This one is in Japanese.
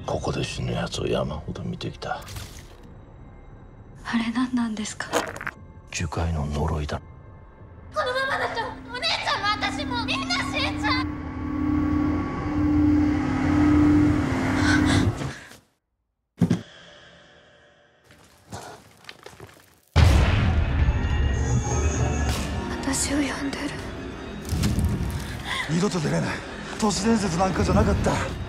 ここで死ぬやつを山ほど見てきた。 あれ何なんですか？ 樹海の呪いだ。 このままだとお姉ちゃんも私もみんな死んじゃう。私を呼んでる。 二度と出れない。都市伝説なんかじゃなかった。